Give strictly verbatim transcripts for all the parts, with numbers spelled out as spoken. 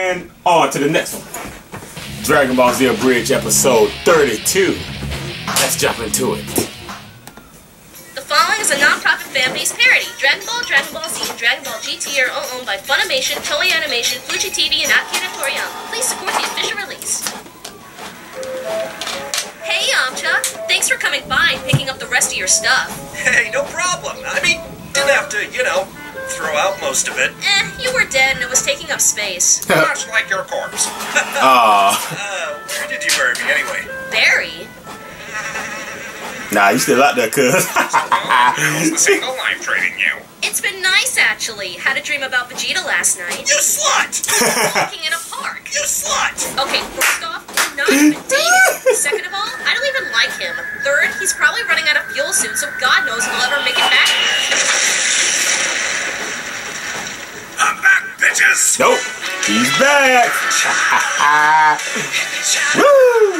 And on to the next one. Dragon Ball Z Abridged episode thirty-two. Let's jump into it. The following is a non-profit fan-based parody. Dragon Ball, Dragon Ball Z, and Dragon Ball G T are all owned by Funimation, Toei Animation, Fuji T V, and Akira Toriyama. Please support the official release. Hey, Yamcha. Thanks for coming by and picking up the rest of your stuff. Hey, no problem. I mean, didn't have to, you know, throw out most of it. Eh, you were dead and it was taking up space. Much like your corpse. Aww. Uh, where did you bury me anyway? Bury? Nah, you still out there, cuz. How's the single life treating you? It's been nice, actually. Had a dream about Vegeta last night. You slut! Walking in a park. You slut! Okay, first off, we're not even dating. Second of all, I don't even like him. Third, he's probably running out of fuel soon, so God knows if he'll ever make it back here. I'm back, bitches! Nope. He's back. Woo!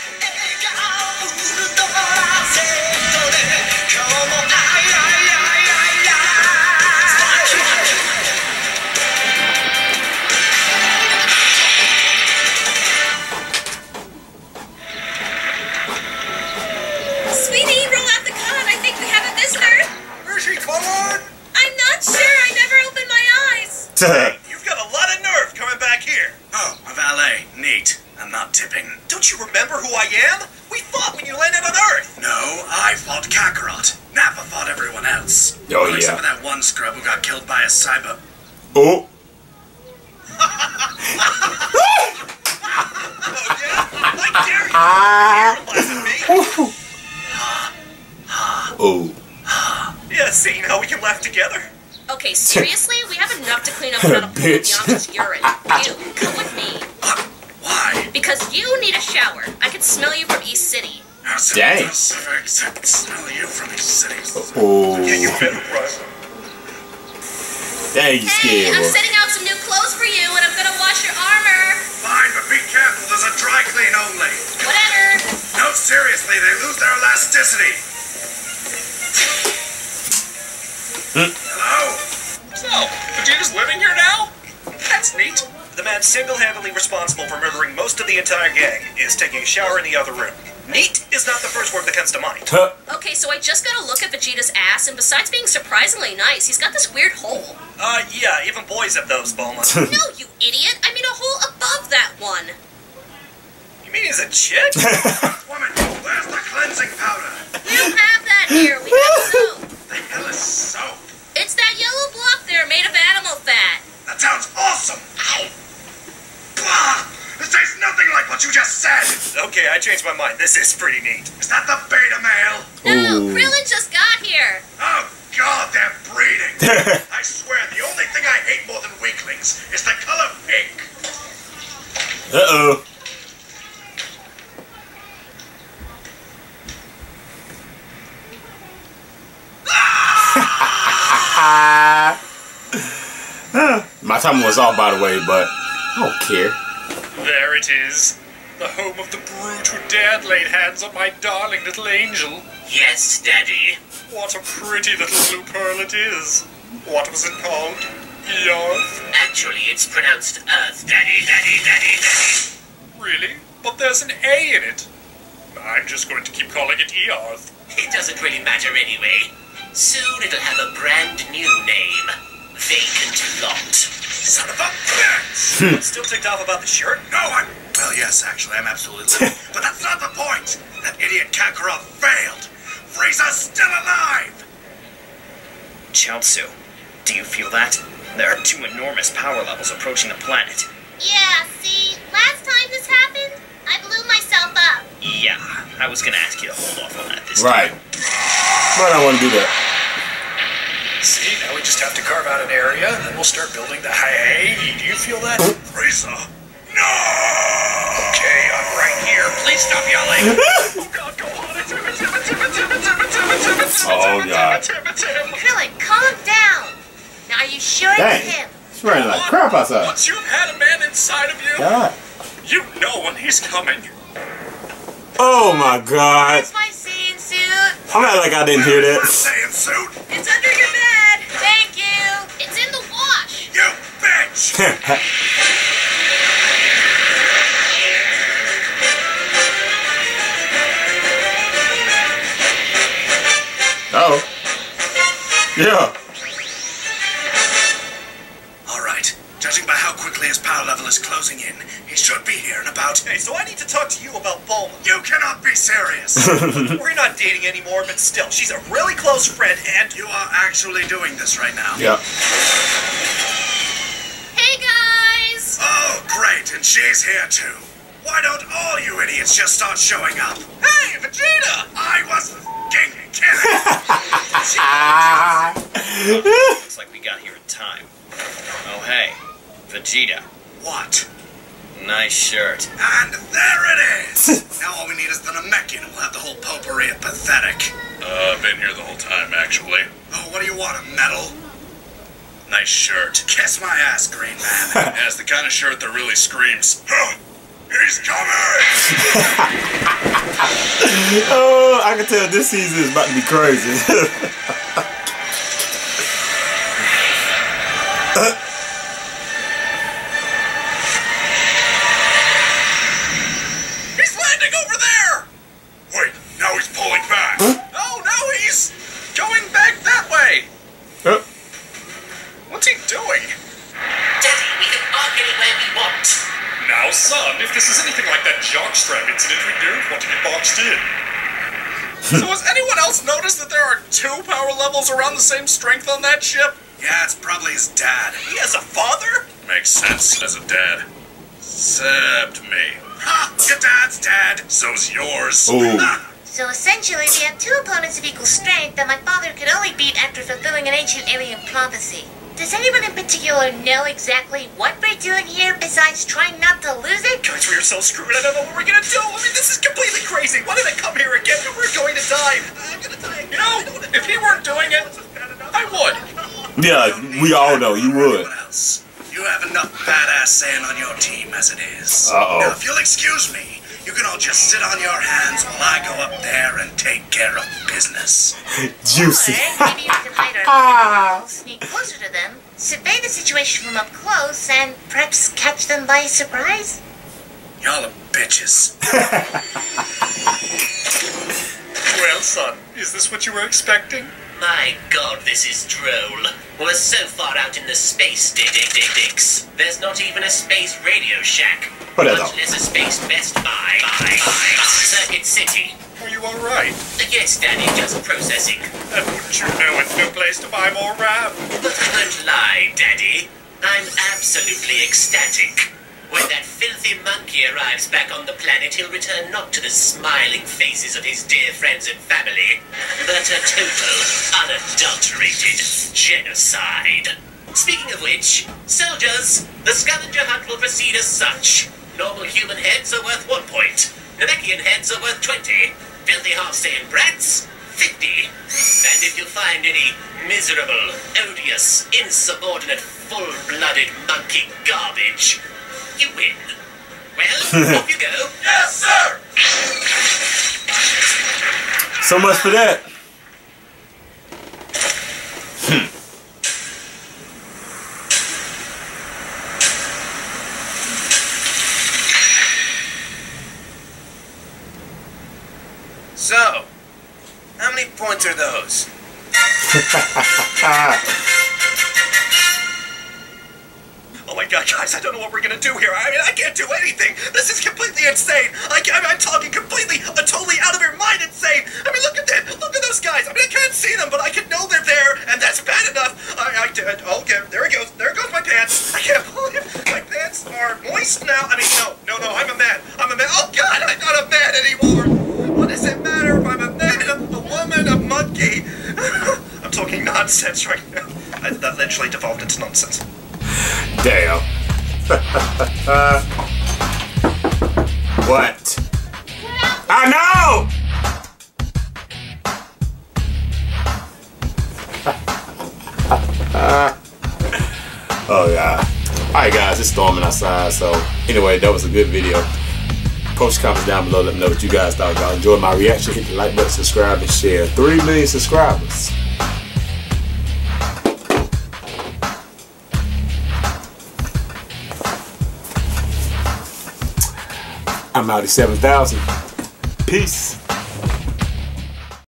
Sweetie, roll out the con. I think we have a visitor. Where's she, come on? I'm not sure. I never opened my eyes. Hey, you've got a lot of nerve coming back here. Oh, a valet. Neat. I'm not tipping. Don't you remember who I am? We fought when you landed on Earth. No, I fought Kakarot. Nappa fought everyone else. Oh, yeah. Except for that one scrub who got killed by a cyber. Oh. Oh, yeah? I dare you. You're me. Oh. Yeah, seeing how we can laugh together. Okay, seriously? We have enough to clean up without a pool of Bitch. Yamcha's urine. You, come with me. Uh, why? Because you need a shower. I can smell you from East City. How's Dang. it Pacific smell you from these cities? Oh. Yeah, you better run. Dang, you Hey, scared, I'm boy. setting out some new clothes for you, and I'm gonna wash your armor. Fine, but be careful. There's a dry clean only. Whatever. No, seriously, they lose their elasticity. Hello? So, Vegeta's living here now? That's neat. The man single-handedly responsible for murdering most of the entire gang is taking a shower in the other room. Neat is not the first word that comes to mind. Huh. Okay, so I just got a look at Vegeta's ass, and besides being surprisingly nice, he's got this weird hole. Uh, yeah, even boys have those, Bulma. No, you idiot! I mean a hole above that one. You mean he's a chick? Woman, where's the cleansing powder? We don't have that here. We have soap. The hell is soap? It's that yellow block there made of animal fat. That sounds awesome! Ow! Blah! This tastes nothing like what you just said! Okay, I changed my mind. This is pretty neat. Is that the beta male? No, Ooh. Krillin just got here. Oh, God, they're breeding! I swear, the only thing I hate more than weaklings is the color pink! Uh-oh. My timing was off, by the way, but I don't care. There it is. The home of the brute who dared lay hands on my darling little angel. Yes, Daddy. What a pretty little blue pearl it is. What was it called? Earth? Actually, it's pronounced Earth, Daddy, Daddy, Daddy, Daddy. Really? But there's an A in it. I'm just going to keep calling it Earth. It doesn't really matter anyway. Soon it'll have a brand new name. Vacant Lot. Son of a bitch! Still ticked off about the shirt? No, I'm... Well, yes, actually, I'm absolutely livid. But that's not the point! That idiot Kakarot failed! Frieza's still alive! Chiaotzu, do you feel that? There are two enormous power levels approaching the planet. Yeah, see, last time this happened, I blew myself up. Yeah, I was gonna ask you to hold off on that this Right. time. But I want to do that. See, now we just have to carve out an area, and then we'll start building the... Hey, do you feel that? Frieza! No! Okay, I'm right here. Please stop yelling. Oh God, go on! It's Timmy, Timmy, Timmy, Timmy, Timmy, Timmy, Timmy, Oh, God. Timmy, Timmy, Timmy. Krillin, calm down. Now, are you sure it's Dang. him? It's raining like crap outside. Once you've had a man inside of you, God. you know when he's coming. Oh, my God. Where's my Saiyan suit? I'm not like I didn't hear that. Saiyan suit! It's under your bed. Thank you. It's in the wash. You bitch! Yeah. Alright, judging by how quickly his power level is closing in, he should be here in about... Hey, so I need to talk to you about Bulma. You cannot be serious! We're not dating anymore, but still, she's a really close friend, and... You are actually doing this right now. Yeah. Hey guys! Oh, great, and she's here too. Why don't all you idiots just start showing up? Hey, Vegeta! I was f***ing kidding! Looks like we got here in time. Oh, hey. Vegeta. What? Nice shirt. And there it is! Now all we need is the Namekian, and we'll have the whole potpourri of pathetic. Uh, I've been here the whole time, actually. Oh, what do you want, a medal? Nice shirt. Kiss my ass, Green Man. Yeah, it's the kind of shirt that really screams, huh, he's coming! Oh, I can tell this season is about to be crazy. He's landing over there! Wait, now he's pulling back. Oh, no, he's going back that way! Oh. What's he doing? Daddy, we can park anywhere we want. Now, son, if this is anything like that jockstrap incident, we don't want to get boxed in. So has anyone else noticed that there are two power levels around the same strength on that ship? Yeah, it's probably his dad. He has a father? Makes sense as a dad. Except me. Ha! Your dad's dead! So's yours. Ooh. So essentially, we have two opponents of equal strength that my father could only beat after fulfilling an ancient alien prophecy. Does anyone in particular know exactly what we're doing here besides trying not to lose it? Guys, we are so screwed. I don't know what we're gonna do. I mean, this is completely crazy. Why did I come here again? We're going to die. I'm gonna die. You know, if he weren't doing it, I would. Yeah, we all know you would. What else? You have enough badass saying on your team as it is. Uh-oh. Now, if you'll excuse me, you can all just sit on your hands while I go up there and take care of business. Juicy. Or maybe we can hide our sneak closer to them, survey the situation from up close, and perhaps catch them by surprise? Y'all are bitches. Well, son, is this what you were expecting? My god, this is droll. We're so far out in the space dick dick dick dicks. There's not even a space Radio Shack. Whatever. Much less a space Best Buy. Buy. Buy. Circuit City. Are you alright? Yes, Daddy, just processing. And wouldn't you know it's no place to buy more RAM? But I won't lie, Daddy. I'm absolutely ecstatic. When that filthy monkey arrives back on the planet, he'll return not to the smiling faces of his dear friends and family, but a total, unadulterated genocide. Speaking of which, soldiers, the scavenger hunt will proceed as such. Normal human heads are worth one point. Namekian heads are worth twenty. Filthy half-staying brats, fifty. And if you find any miserable, odious, insubordinate, full-blooded monkey garbage, you win. Well, off you go. Yes, sir! So much for that. Hmm. So, how many points are those? Oh my god, guys, I don't know what we're gonna do here. I mean, I can't do anything. This is completely insane. I, I, I'm talking completely, uh, totally out of your mind insane. I mean, look at that. Look at those guys. I mean, I can't see them, but I can know they're there, and that's bad enough. I, I, I okay, there it goes. There goes my pants. I can't believe my pants are moist now. I mean, no, no, no, I'm a man. I'm a man. Oh god, I'm not a man anymore. What does it matter if I'm a man, a, a woman, a monkey? I'm talking nonsense right now. I, that literally devolved into nonsense. Damn. What? I know! Oh yeah. Alright guys, it's storming outside, so anyway, that was a good video. Post comments down below, let me know what you guys thought. If y'all enjoyed my reaction, hit the like button, subscribe, and share. Three million subscribers. I'm out at seven thousand. Peace.